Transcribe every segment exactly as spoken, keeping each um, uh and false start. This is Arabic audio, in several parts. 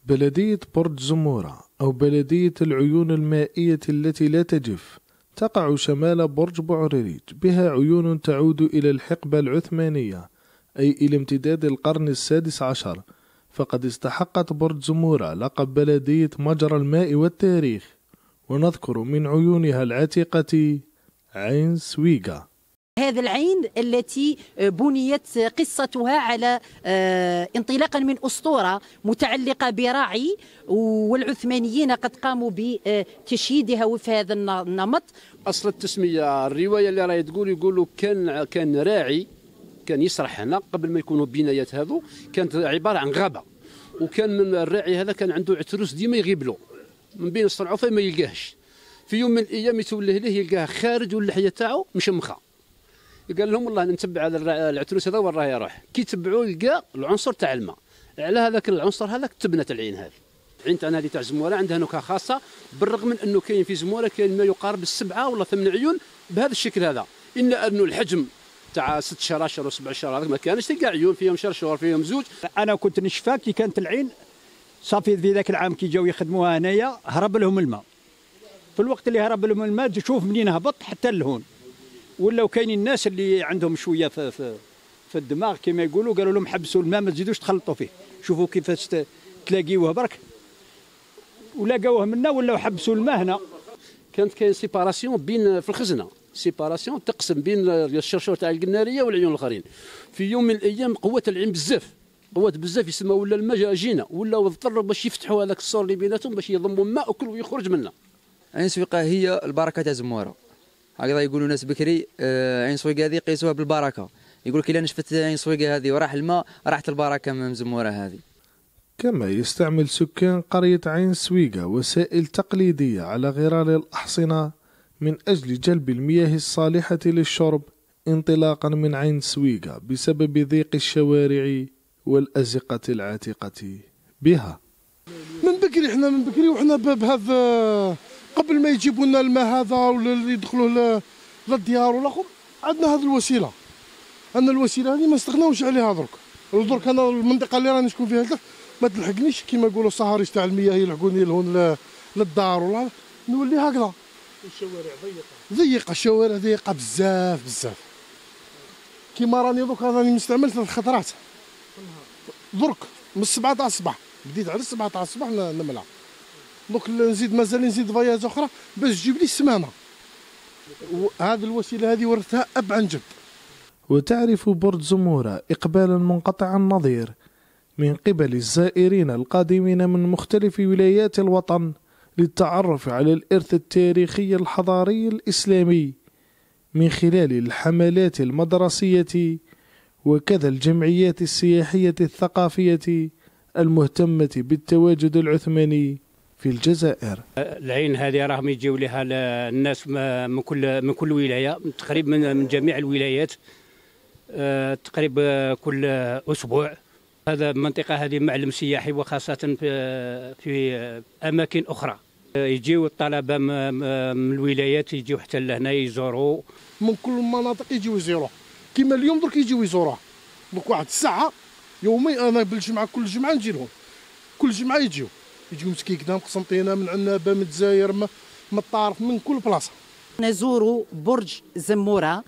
بلدية برج زمورة أو بلدية العيون المائية التي لا تجف تقع شمال برج بوعريريج، بها عيون تعود إلى الحقبة العثمانية أي إلى امتداد القرن السادس عشر، فقد استحقت برج زمورة لقب بلدية مجرى الماء والتاريخ. ونذكر من عيونها العتيقة عين سويقة. هذا العين التي بنيت قصتها على انطلاقا من أسطورة متعلقة براعي، والعثمانيين قد قاموا بتشييدها وفي هذا النمط. أصل التسمية الرواية اللي راهي تقول يقولوا كان كان راعي كان يسرح هنا قبل ما يكونوا بنايات هذو، كانت عبارة عن غابة، وكان من الراعي هذا كان عنده عتروس ديما يغيب له من بين الصنعوفة ما يلقاهش. في يوم من الأيام يتوله له يلقاه خارج واللحية تاعو مشمخة. قال لهم والله نتبع هذا العتروس هذا وين راه يروح. كي تبعوه لقى العنصر تاع الماء، على هذاك العنصر هذاك تبنت العين هذه. العين تاعنا هذه تاع زموره عندها نكهه خاصه، بالرغم من انه كاين في زموره كاين ما يقارب السبعه ولا ثمان عيون بهذا الشكل هذا، الا انه الحجم تاع ست شراشر وسبع شراشر ما كانش تلقى عيون فيهم شرشور فيهم زوج. انا كنت نشفى كي كانت العين صافي في ذاك العام كي جاو يخدموها هنايا هرب لهم الماء. في الوقت اللي هرب لهم الماء تشوف منين هبط حتى لهون. ولاو كاينين الناس اللي عندهم شويه في, في, في الدماغ كما يقولوا، قالوا لهم حبسوا الماء ما تزيدوش تخلطوا فيه، شوفوا كيفاش تلاقيوه برك، ولقاوه منا ولاو حبسوا الماء هنا. كانت كاين سيباراسيون بين في الخزنه، سيباراسيون تقسم بين الشرشور تاع القناريه والعيون الاخرين. في يوم من الايام قوات العين بزاف، قوات بزاف يسمى ولا الماء جينا، ولاو اضطروا باش يفتحوا هذاك السور اللي بيناتهم باش يضموا الماء وكل ويخرج منه. عين سويقة هي البركه تاع زموره، هكذا يقولوا ناس بكري. عين سويقة هذه قيسوها بالبركه، يقول لك الا نشفت عين سويقة هذه وراح الماء راحت البركه من زموره هذه. كما يستعمل سكان قرية عين سويقة وسائل تقليدية على غرار الأحصنة من أجل جلب المياه الصالحة للشرب انطلاقا من عين سويقة بسبب ضيق الشوارع والأزقة العاتقة بها. من بكري احنا من بكري وحنا بهذا قبل ما يجيبوا لنا الماء هذا ولا يدخلوا للديار والاخر عندنا هذه الوسيله. انا الوسيله هذه ما استغناوش عليها درك. درك انا المنطقه اللي راني نسكن فيها ما تلحقنيش كيما يقولوا الصهاريج تاع المياه يلحقوني لهون للدار ولا نولي هكذا. الشوارع ضيقه ضيقه الشوارع ضيقه بزاف بزاف. كيما راني درك راني مستعمل ثلاث خطرات درك من السبعة تاع الصباح، بديت على السبعة تاع الصباح نملع. دوك نزيد مازال نزيد فياج اخرى باش تجيب لي السمانه. هذه الوسيله هذه ورثتها اب عن جد. وتعرف برج زمورة إقبالا منقطع النظير من قبل الزائرين القادمين من مختلف ولايات الوطن للتعرف على الإرث التاريخي الحضاري الإسلامي من خلال الحملات المدرسية وكذا الجمعيات السياحية الثقافية المهتمة بالتواجد العثماني في الجزائر. العين هذه راهم يجيو لها الناس من كل من كل ولايه، تقريبا من جميع الولايات، تقريبا كل اسبوع. هذا المنطقه هذه معلم سياحي، وخاصه في في اماكن اخرى. يجيو الطلبه من الولايات يجيو حتى لهنا يزوروا من كل المناطق، يجيو يزوروه كيما اليوم درك يجيو يزوروه. درك واحد الساعه يومي انا بالجمعه كل جمعه نجي لهم، كل جمعه يجيو يجيو مسكيكنا من قسنطينه من عنابه من الجزائر من الطارف من كل بلاصه. نزور برج زمورة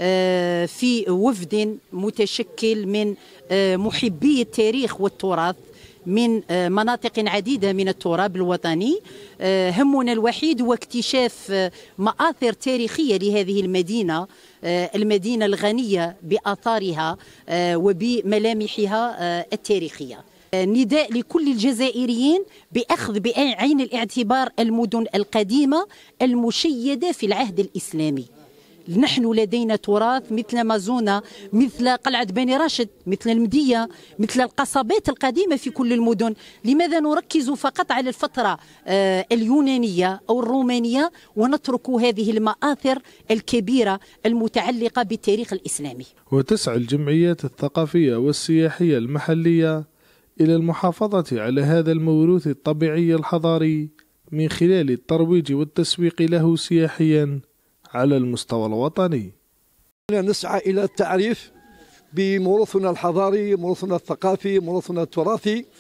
في وفد متشكل من محبي التاريخ والتراث من مناطق عديدة من التراب الوطني. همنا الوحيد هو اكتشاف مآثر تاريخية لهذه المدينة، المدينة الغنية بآثارها وبملامحها التاريخية. نداء لكل الجزائريين بأخذ بعين الاعتبار المدن القديمة المشيدة في العهد الإسلامي. نحن لدينا تراث مثل مازونة، مثل قلعة بني راشد، مثل المدية، مثل القصبات القديمة في كل المدن. لماذا نركز فقط على الفترة اليونانية أو الرومانية ونترك هذه المآثر الكبيرة المتعلقة بالتاريخ الإسلامي؟ وتسعى الجمعيات الثقافية والسياحية المحلية إلى المحافظة على هذا الموروث الطبيعي الحضاري من خلال الترويج والتسويق له سياحيا على المستوى الوطني. نسعى إلى التعريف بموروثنا الحضاري، موروثنا الثقافي، موروثنا التراثي،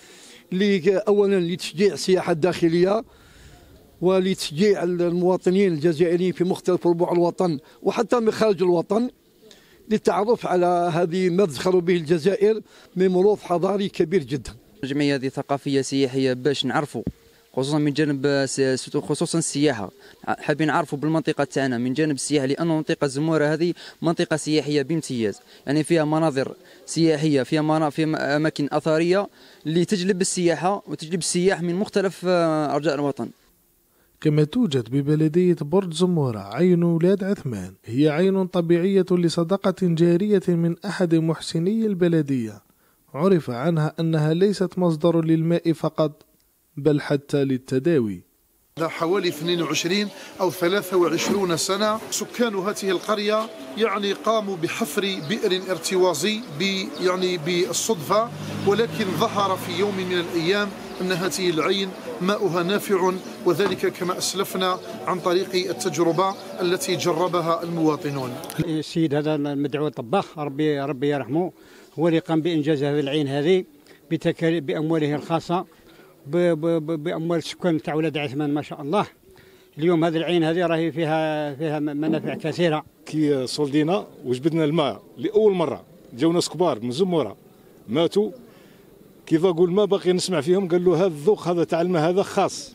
اللي اولا لتشجيع السياحه الداخليه ولتشجيع المواطنين الجزائريين في مختلف ربوع الوطن وحتى من خارج الوطن للتعرف على هذه ما تزخر به الجزائر من موروث حضاري كبير جدا. الجمعيه هذه ثقافيه سياحيه باش نعرفوا خصوصا من جانب خصوصا السياحه، حابين نعرفوا بالمنطقه تاعنا من جانب السياحه، لأن منطقه زموره هذه منطقه سياحيه بامتياز، يعني فيها مناظر سياحيه، فيها منا... فيها اماكن اثريه اللي تجلب السياحه وتجلب السياح من مختلف ارجاء الوطن. كما توجد ببلدية برج زمورة عين ولاد عثمان، هي عين طبيعية لصدقة جارية من أحد محسني البلدية، عرف عنها أنها ليست مصدر للماء فقط بل حتى للتداوي. حوالي اثنين وعشرين أو ثلاثة وعشرين سنة سكان هذه القرية يعني قاموا بحفر بئر ارتوازي يعني بالصدفة، ولكن ظهر في يوم من الأيام أن هذه العين ماؤها نافع، وذلك كما أسلفنا عن طريق التجربة التي جربها المواطنون. السيد هذا المدعو الطباخ ربي ربي يرحمه هو اللي قام بإنجاز هذه العين هذه بأمواله الخاصة بأموال السكان تاع ولاد عثمان ما شاء الله. اليوم هذه العين هذه راهي فيها فيها منافع كثيرة. كي صلدينا وجبدنا الماء لأول مرة جاو ناس كبار من زمورة ماتوا، كيف أقول ما باقي نسمع فيهم، قال له هذا الذوق هذا تاع الماء هذا خاص.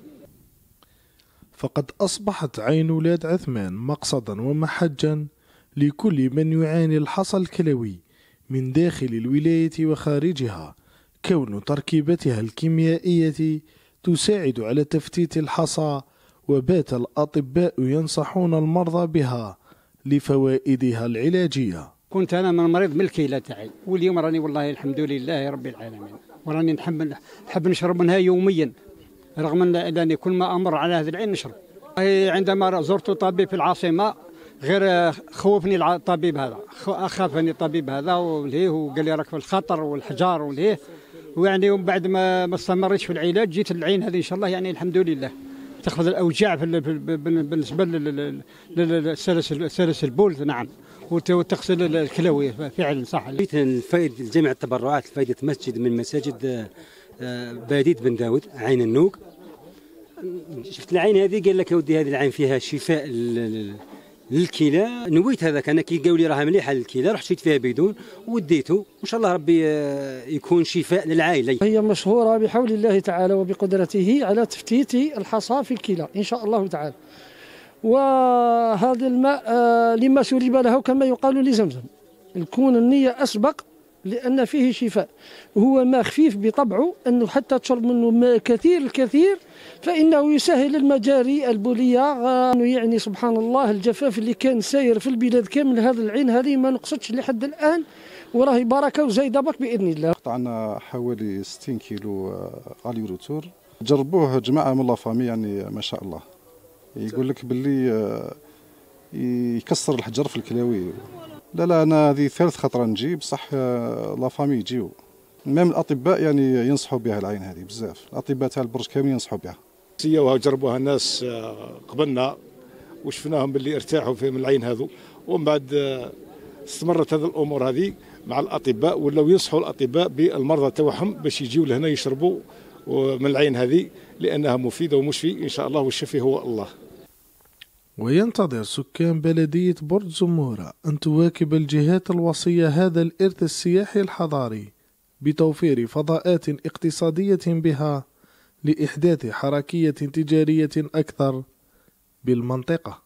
فقد أصبحت عين ولاد عثمان مقصدا ومحجا لكل من يعاني الحصى الكلوي من داخل الولاية وخارجها، كون تركيبتها الكيميائية تساعد على تفتيت الحصى، وبات الأطباء ينصحون المرضى بها لفوائدها العلاجية. كنت أنا من مريض من الكلى تاعي، واليوم راني والله الحمد لله رب العالمين، وراني نحب نحب نشرب منها يوميا، رغم أنني كل ما أمر على هذه العين نشرب. عندما زرت طبيب في العاصمة غير خوفني الطبيب هذا، أخافني الطبيب هذا وليه، وقال لي راك في الخطر والحجار وليه، ويعني ومن بعد ما ما استمريتش في العلاج جيت العين هذه إن شاء الله يعني الحمد لله تأخذ الأوجاع في بالنسبة للسلس البول نعم، وتغسل الكلوي فعلا صح. الفائدة جميع التبرعات لفائدة مسجد من مساجد بادية بن داود عين النوق. شفت العين هذه قال لك يا ودي هذه العين فيها شفاء للكلى، نويت هذاك انا كي قالوا لي راها مليحه للكلى رحت شريت فيها بدون وديته، وان شاء الله ربي يكون شفاء للعائله. هي مشهوره بحول الله تعالى وبقدرته على تفتيت الحصى في الكلى ان شاء الله تعالى، وهذا الماء لما شرب له كما يقال لزمزم، الكون النية أسبق لأن فيه شفاء، هو ماء خفيف بطبعه، أنه حتى تشرب منه ماء كثير الكثير فإنه يسهل المجاري البولية. يعني سبحان الله الجفاف اللي كان ساير في البلاد كامل هذا العين هذه ما نقصدش لحد الآن، وراهي بركة وزايدة بك بإذن الله. قطعنا حوالي ستين كيلو غالي روتور، جربوه جماعة من لافامي يعني ما شاء الله، يقول لك باللي يكسر الحجر في الكلاوي. لا لا انا هذه ثالث خطره نجي، بصح لافامي يجيو، ميم الاطباء يعني ينصحوا بها العين هذه بزاف، الاطباء تاع البرج كاملين ينصحوا بها. سيوها وجربوها الناس قبلنا وشفناهم باللي ارتاحوا في من العين هذو، ومن بعد استمرت هذه الامور هذه مع الاطباء، ولاو ينصحوا الاطباء بالمرضى تاعهم باش يجيو لهنا يشربوا من العين هذه لانها مفيده ومشفي ان شاء الله، والشفي هو الله. وينتظر سكان بلدية برج زمورة أن تواكب الجهات الوصية هذا الإرث السياحي الحضاري بتوفير فضاءات اقتصادية بها لإحداث حركية تجارية أكثر بالمنطقة.